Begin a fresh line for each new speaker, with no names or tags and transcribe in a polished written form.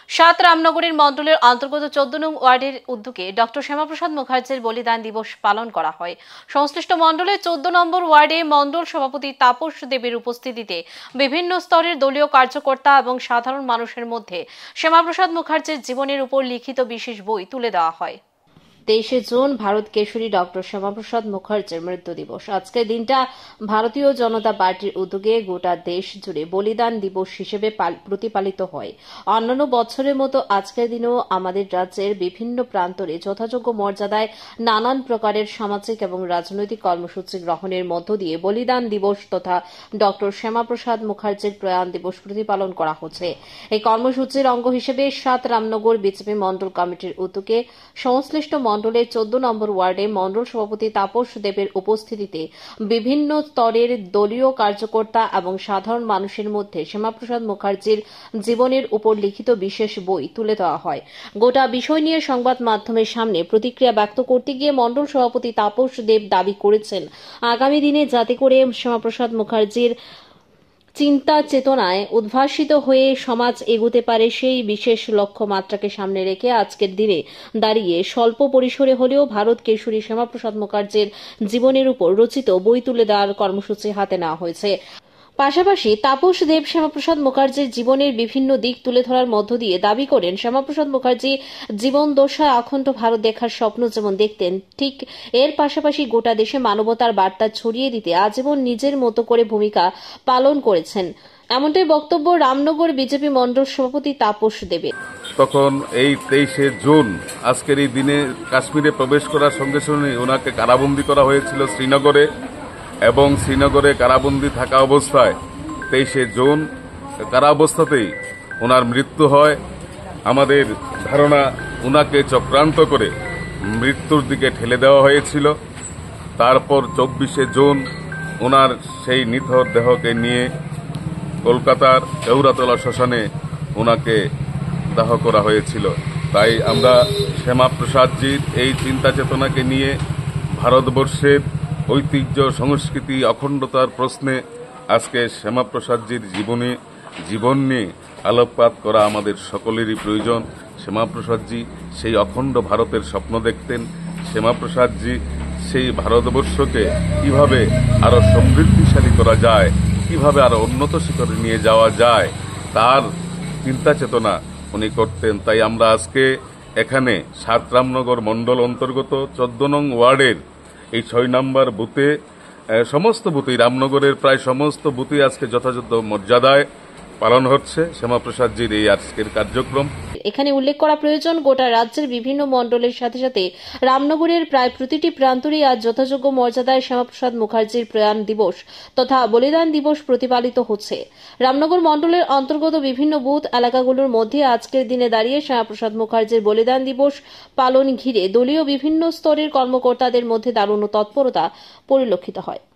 সাত রামনগরের মণ্ডলের অন্তর্গত 14 নং ওয়ার্ডের উদ্যোগে ডক্টর শ্যামাপ্রসাদ মুখার্জির বলিদান দিবস পালন করা হয়। সংশ্লিষ্ট মণ্ডলের 14 নম্বর ওয়ার্ডে মণ্ডল সভাপতি তাপস দেবের উপস্থিতিতে বিভিন্ন স্তরের দলীয় কার্যকর্তা এবং সাধারণ মানুষের মধ্যে শ্যামাপ্রসাদ মুখার্জির জীবনের উপর লিখিত বিশেষ বই তুলে দেওয়া হয়। 23 জুন ভারত কেশরী ডক্টর শ্যামাপ্রসাদ মুখার্জির মৃত্যু দিবস। আজকের দিনটা ভারতীয় জনতা পার্টির উদ্যোগে গোটা দেশ জুড়ে বলিদান দিবস হিসেবে প্রতিপালিত হয়। অন্যান্য বছরের মতো আজকের দিনেও আমাদের রাজ্যের বিভিন্ন প্রান্তরে যথাযোগ্য মর্যাদায় নানান প্রকারের সামাজিক এবং রাজনৈতিক কর্মসূচি গ্রহণের মধ্য দিয়ে বলিদান দিবস তথা ডক্টর শ্যামাপ্রসাদ মুখার্জির প্রয়াণ দিবস প্রতিপালন করা হচ্ছে। এই কর্মসূচির অঙ্গ হিসেবে 7 রামনগর বিজেপি মণ্ডল কমিটির উদ্যোগে সংশ্লিষ্ট মণ্ডলের 14 নম্বর ওয়ার্ডে মণ্ডল সভাপতি তাপস দেবের উপস্থিতিতে বিভিন্ন স্তরের দলীয় কার্যকর্তা এবং সাধারণ মানুষের মধ্যে শ্যামাপ্রসাদ মুখার্জির জীবনের উপর লিখিত বিশেষ বই তুলে দেওয়া হয়। গোটা বিষয় নিয়ে সংবাদ মাধ্যমের সামনে প্রতিক্রিয়া ব্যক্ত করতে গিয়ে মণ্ডল সভাপতি তাপস দেব দাবি করেছেন, আগামী দিনে যাতে করে শ্যামাপ্রসাদ মুখার্জির চিন্তা চেতনায় উদ্ভাসিত হয়ে সমাজ এগোতে পারে সেই বিশেষ লক্ষ্যমাত্রাকে সামনে রেখে আজকের দিনে দাঁড়িয়ে স্বল্প পরিসরে হলেও ভারত কেশরী শ্যামাপ্রসাদ মুখার্জির জীবনের উপর রচিত বই তুলে দেওয়ার কর্মসূচি হাতে নেওয়া হয়েছে। পাশাপাশি তাপস দেব শ্যামাপ্রসাদ মুখার্জির জীবনের বিভিন্ন দিক তুলে ধরার মধ্য দিয়ে দাবি করেন, শ্যামাপ্রসাদ মুখার্জি জীবন দশায় অখণ্ড ভারত দেখার স্বপ্ন যেমন দেখতেন, ঠিক এর পাশাপাশি গোটা দেশে মানবতার বার্তা ছড়িয়ে দিতে আজীবন নিজের মতো করে ভূমিকা পালন করেছেন। এমনটাই বক্তব্য রামনগর বিজেপি মণ্ডল সভাপতি তাপস দেবের।
তখন এই 23 জুন আজকের এই দিনে কাশ্মীরে প্রবেশ করার সঙ্গে সঙ্গে ওনাকে কারাবন্দী করা হয়েছিল শ্রীনগরে, এবং শ্রীনগরে কারাবন্দী থাকা অবস্থায় 23 জুন কারা অবস্থাতেই ওনার মৃত্যু হয়। আমাদের ধারণা ওনাকে চক্রান্ত করে মৃত্যুর দিকে ঠেলে দেওয়া হয়েছিল। তারপর 24 জুন ওনার সেই নিথর দেহকে নিয়ে কলকাতার কেওড়াতলা শ্মশানে ওনাকে দাহ করা হয়েছিল। তাই আমরা শ্যামাপ্রসাদজির এই চিন্তা চেতনাকে নিয়ে ভারতবর্ষের ঐতিহ্য সংস্কৃতি অখণ্ডতার প্রশ্নে আজকে শ্যামাপ্রসাদজির জীবন নিয়ে আলোকপাত করা আমাদের সকলেরই প্রয়োজন। শ্যামাপ্রসাদজি সেই অখণ্ড ভারতের স্বপ্ন দেখতেন। শ্যামাপ্রসাদজি সেই ভারতবর্ষকে কিভাবে আরো সমৃদ্ধিশালী করা যায়, কিভাবে আরো উন্নত শিখরে নিয়ে যাওয়া যায়, তার চিন্তা চেতনা উনি করতেন। তাই আমরা আজকে এখানে 7 রামনগর মণ্ডল অন্তর্গত 14 নং ওয়ার্ডের এই 6 নম্বর বুথে, সমস্ত বুথেই রামনগরের প্রায় সমস্ত বুথেই আজকে যথাযথ মর্যাদায় পালন হচ্ছে শ্যামাপ্রসাদজির এই আজকের কার্যক্রম।
এখানে উল্লেখ করা প্রয়োজন, গোটা রাজ্যের বিভিন্ন মণ্ডলের সাথে সাথে রামনগরের প্রায় প্রতিটি প্রান্তরেই আজ যথাযোগ্য মর্যাদায় শ্যামাপ্রসাদ মুখার্জির প্রয়াণ দিবস তথা বলিদান দিবস প্রতিপালিত হচ্ছে। রামনগর মণ্ডলের অন্তর্গত বিভিন্ন বুথ এলাকাগুলোর মধ্যে আজকের দিনে দাঁড়িয়ে শ্যামাপ্রসাদ মুখার্জির বলিদান দিবস পালন ঘিরে দলীয় বিভিন্ন স্তরের কর্মকর্তাদের মধ্যে দারুণ তৎপরতা পরিলক্ষিত হয়।